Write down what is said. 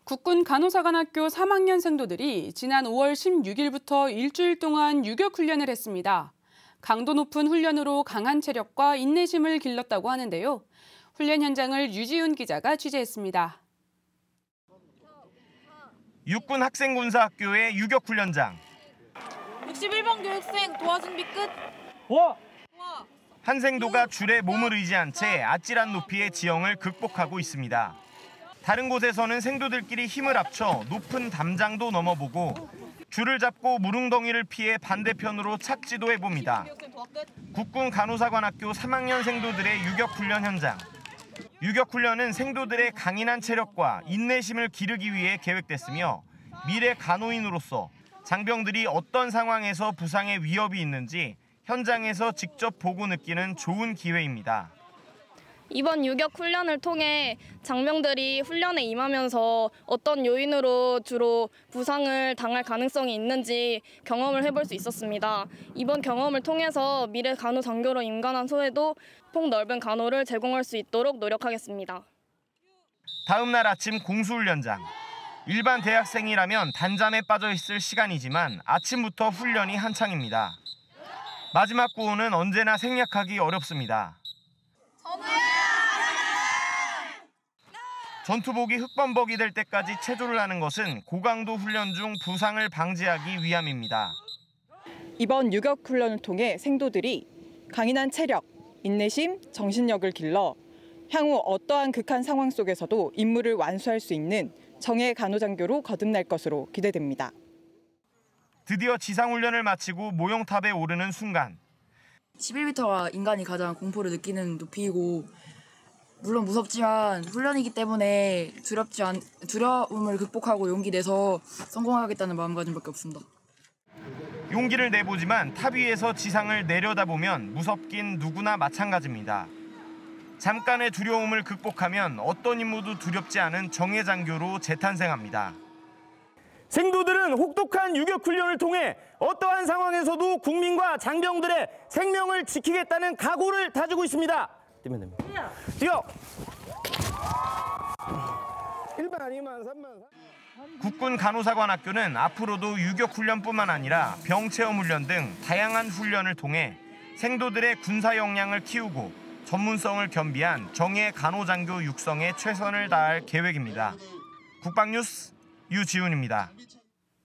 국군 간호사관학교 3학년 생도들이 지난 5월 16일부터 일주일 동안 유격 훈련을 했습니다. 강도 높은 훈련으로 강한 체력과 인내심을 길렀다고 하는데요. 훈련 현장을 유지훈 기자가 취재했습니다. 육군 학생군사학교의 유격 훈련장. 61번 교육생 도와 준비 끝. 한 생도가 줄에 몸을 의지한 채 아찔한 높이의 지형을 극복하고 있습니다. 다른 곳에서는 생도들끼리 힘을 합쳐 높은 담장도 넘어보고 줄을 잡고 무릉덩이를 피해 반대편으로 착지도 해봅니다. 국군 간호사관학교 3학년 생도들의 유격훈련 현장. 유격훈련은 생도들의 강인한 체력과 인내심을 기르기 위해 계획됐으며 미래 간호인으로서 장병들이 어떤 상황에서 부상의 위협이 있는지 현장에서 직접 보고 느끼는 좋은 기회입니다. 이번 유격 훈련을 통해 장병들이 훈련에 임하면서 어떤 요인으로 주로 부상을 당할 가능성이 있는지 경험을 해볼 수 있었습니다. 이번 경험을 통해서 미래 간호장교로 임관한 소에도 폭넓은 간호를 제공할 수 있도록 노력하겠습니다. 다음 날 아침 공수훈련장. 일반 대학생이라면 단잠에 빠져 있을 시간이지만 아침부터 훈련이 한창입니다. 마지막 구호는 언제나 생략하기 어렵습니다. 전투복이 흑범벅이 될 때까지 체조를 하는 것은 고강도 훈련 중 부상을 방지하기 위함입니다. 이번 유격 훈련을 통해 생도들이 강인한 체력, 인내심, 정신력을 길러 향후 어떠한 극한 상황 속에서도 임무를 완수할 수 있는 정예 간호장교로 거듭날 것으로 기대됩니다. 드디어 지상훈련을 마치고 모형탑에 오르는 순간. 11m가 인간이 가장 공포를 느끼는 높이이고 물론 무섭지만 훈련이기 때문에 두려움을 극복하고 용기 내서 성공하겠다는 마음가짐밖에 없습니다. 용기를 내보지만 탑 위에서 지상을 내려다보면 무섭긴 누구나 마찬가지입니다. 잠깐의 두려움을 극복하면 어떤 임무도 두렵지 않은 정예장교로 재탄생합니다. 생도들은 혹독한 유격 훈련을 통해 어떠한 상황에서도 국민과 장병들의 생명을 지키겠다는 각오를 다지고 있습니다. 뛰면 됩니다. 뛰어! 1만, 2만, 3만. 국군 간호사관학교는 앞으로도 유격 훈련뿐만 아니라 병체험 훈련 등 다양한 훈련을 통해 생도들의 군사 역량을 키우고 전문성을 겸비한 정예 간호장교 육성에 최선을 다할 계획입니다. 국방뉴스 유지훈입니다.